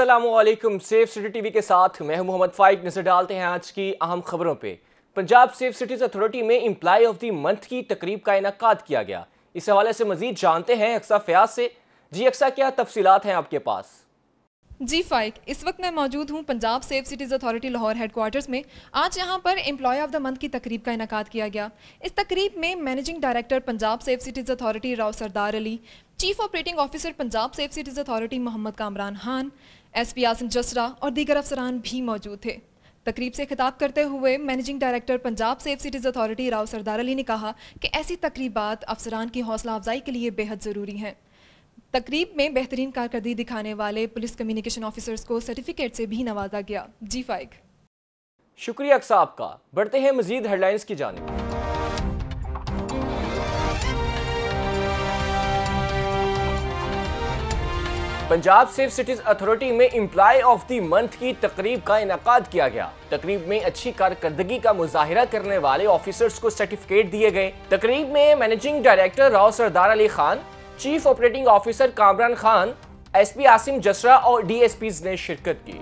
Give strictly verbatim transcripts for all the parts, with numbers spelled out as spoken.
अस्सलामुअलैकुम। Safe city TV के साथ मैं हूं मोहम्मद फाइक। नजर डालते हैं आज की अहम खबरों पे। पंजाब सेफ सिटीज अथॉरिटी में एम्प्लॉय ऑफ द मंथ की तकरीब का इनेकाद किया गया। इस हवाले से मजीद जानते हैं अक्सा फयाज से। जी अक्सा, क्या तफसीलात हैं आपके पास? जी फाइक, इस वक्त मैं मौजूद हूँ Punjab safe cities authority Lahore headquarters में। आज यहाँ पर एम्प्लॉय ऑफ द मंथ की तकरीब का इनेकाद किया गया। इस तकरीब में managing director Punjab safe cities authority Rao Sardar Ali, chief operating officer Punjab safe cities authority Mohammad Kamran Khan, S P Asim Jasra और दीगर अफसरान भी मौजूद थे। तकरीब से खिताब करते हुए managing director Punjab safe cities authority Rao Sardar Ali ने कहा कि ऐसी तकरीबात अफसरान की हौसला अफजाई के लिए बेहद ज़रूरी हैं। तकरीब में बेहतरीन कारकर्दगी दिखाने वाले पुलिस कम्युनिकेशन ऑफिसर्स को सर्टिफिकेट से भी नवाजा गया। जी फाइक, शुक्रिया अक्सा आपका। बढ़ते हैं मजीद हेडलाइंस की जानिब। पंजाब सेफ सिटीज अथॉरिटी में एम्प्लॉय ऑफ द मंथ की तकरीब का इनेकाद किया गया। तकरीब में अच्छी कारकर्दगी का मुजाहिरा करने वाले ऑफिसर्स को सर्टिफिकेट दिए गए। तकरीब में managing director Rao Sardar Ali Khan, chief operating officer Kamran Khan, S P Asim Jasra और डी एस पीज ने शिरकत की।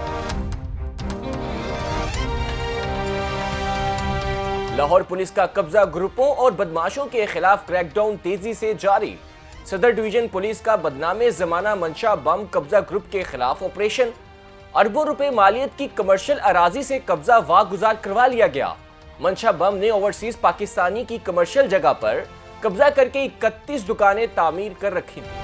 लाहौर पुलिस का कब्जा ग्रुपों और बदमाशों के खिलाफ क्रैकडाउन तेजी से जारी। सदर डिवीजन पुलिस का बदनामे जमाना मंशा बम कब्जा ग्रुप के खिलाफ ऑपरेशन। अरबों रुपए मालियत की कमर्शियल अराजी से कब्जा वागुजार करवा लिया गया। मंशा बम ने ओवरसीज पाकिस्तानी की कमर्शियल जगह पर कब्जा करके इकतीस दुकानें तामीर कर रखी थी।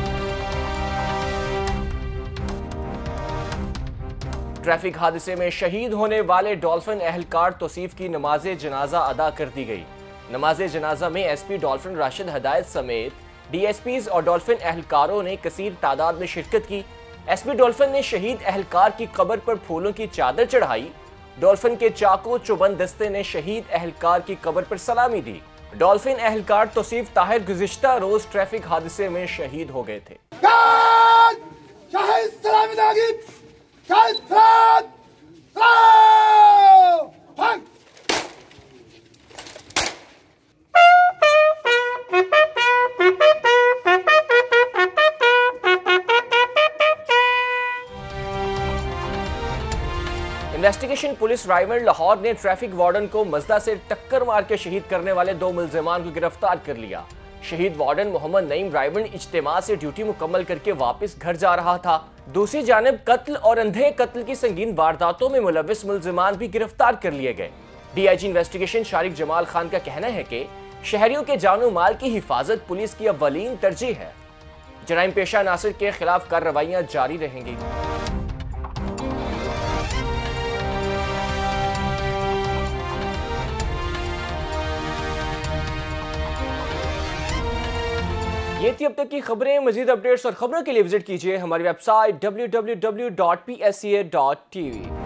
ट्रैफिक हादसे में शहीद होने वाले डॉल्फिन एहलकार तौसीफ की नमाज जनाजा अदा कर दी गई। नमाज जनाजा में S P dolphin Rashid Hidayat समेत डी एस पीज और डॉल्फिन एहलकारों ने कसीर तादाद में शिरकत की। एस पी डॉल्फिन ने शहीद एहलकार की कब्र पर फूलों की चादर चढ़ाई। डॉल्फिन के चाको चुबंद दस्ते ने शहीद एहलकार की कब्र पर सलामी दी। डॉल्फिन एहलकार तौसीफ ताहिर गुज़िश्ता रोज ट्रैफिक हादसे में शहीद हो गए थे। इन्वेस्टिगेशन पुलिस राइवल लाहौर ने ट्रैफिक वार्डन को मजदा से टक्कर मार के शहीद करने वाले दो मुल्जिमान को गिरफ्तार कर लिया। शहीद वार्डन मोहम्मद नईम राइवल इज्तिमा से ड्यूटी मुकम्मल करके वापस घर जा रहा था। दूसरी जानिब कत्ल और अंधे कत्ल की संगीन वारदातों में मुलविस मुल्जिमान भी गिरफ्तार कर लिए गए। D I G investigation Shariq Jamal Khan का कहना है कि शहरियों के जानो माल की हिफाजत पुलिस की अव्वलीन तरजीह है। जराइम पेशा नासिर के खिलाफ कार्रवाइयां जारी रहेंगी। ये थी अब तक की खबरें। मजीद अपडेट्स और खबरों के लिए विजिट कीजिए हमारी website W W W dot P S C A dot T we.